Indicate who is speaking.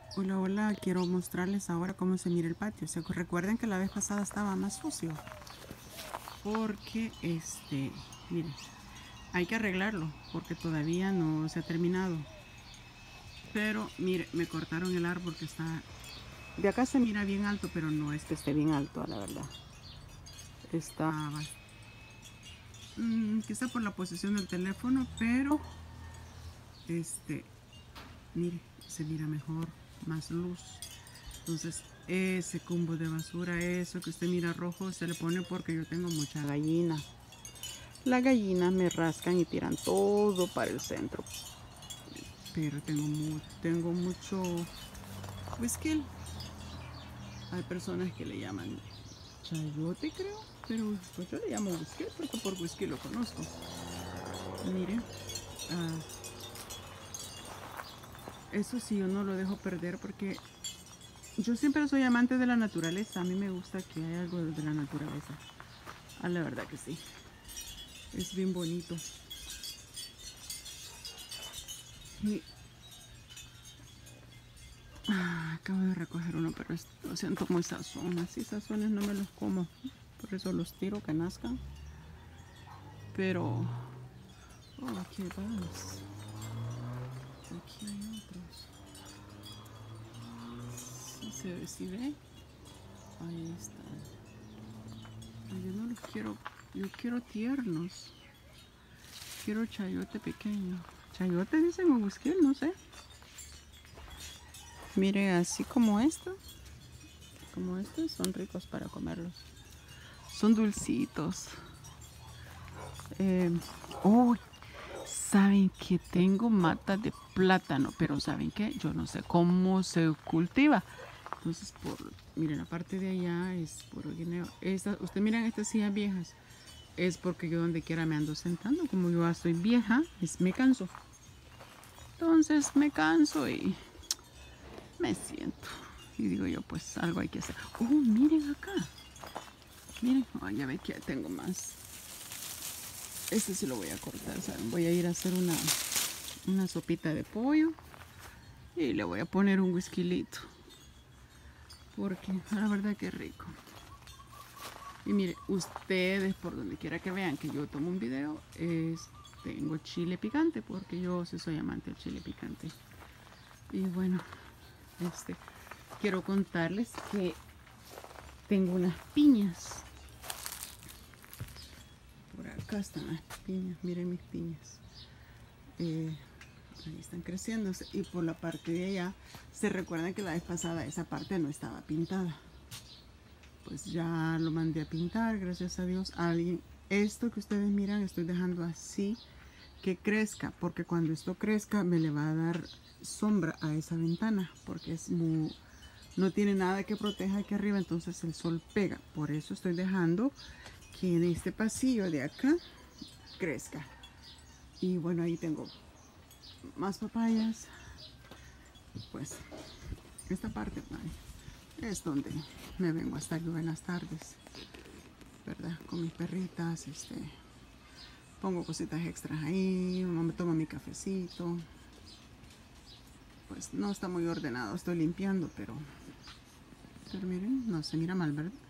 Speaker 1: Hola, hola, quiero mostrarles ahora cómo se mira el patio. Recuerden que la vez pasada estaba más sucio. Porque, miren, hay que arreglarlo porque todavía no se ha terminado. Pero, mire, me cortaron el árbol que está... De acá se mira bien alto, pero no es que esté bien alto, la verdad. Está... quizá por la posición del teléfono, pero... Mire, se mira mejor, más luz. Entonces, ese cumbo de basura, eso que usted mira rojo, se le pone porque yo tengo mucha gallina. Las gallinas me rascan y tiran todo para el centro. Pero tengo mucho whisky. Hay personas que le llaman chayote, creo. Pero pues yo le llamo whisky porque por whisky lo conozco. Mire, eso sí, yo no lo dejo perder porque yo siempre soy amante de la naturaleza. A mí me gusta que haya algo de la naturaleza. La verdad que sí. Es bien bonito. Y acabo de recoger uno, pero lo siento muy sazón. Así sazones no me los como. Por eso los tiro que nazcan. Pero... Oh, aquí hay más. Aquí hay otros. Si ve. Ahí están. Yo no los quiero. Yo quiero tiernos. Quiero chayote pequeño. Chayote dicen o whisky, no sé. Mire, así como estos son ricos para comerlos. Son dulcitos. Oh, saben que tengo mata de plátano, pero saben que yo no sé cómo se cultiva. Entonces, miren, la parte de allá es puro guineo. Ustedes miran estas sillas viejas. Es porque yo donde quiera me ando sentando. Como yo ya estoy vieja, me canso. Entonces me canso y me siento. Y digo yo, pues algo hay que hacer. Oh, miren acá. Miren, oh, ya ve que tengo más. Este sí lo voy a cortar, ¿saben? Voy a ir a hacer una sopita de pollo. Y le voy a poner un whiskycito. Porque la verdad que es rico. Y mire, ustedes por donde quiera que vean que yo tomo un video, tengo chile picante porque yo sí soy amante del chile picante. Y bueno, quiero contarles que tengo unas piñas. Por acá están las piñas, miren mis piñas. Ahí están creciendo. Y por la parte de allá, se recuerdan que la vez pasada esa parte no estaba pintada. Pues ya lo mandé a pintar, gracias a Dios. Esto que ustedes miran, estoy dejando así que crezca, porque cuando esto crezca me le va a dar sombra a esa ventana, porque no tiene nada que proteja aquí arriba, entonces el sol pega. Por eso estoy dejando que en este pasillo de acá crezca. Y bueno, ahí tengo más papayas. Pues esta parte es donde me vengo a estar yo en las tardes, ¿verdad? Con mis perritas, pongo cositas extras ahí, me tomo mi cafecito. Pues no está muy ordenado, estoy limpiando, pero miren, no se mira mal, ¿verdad?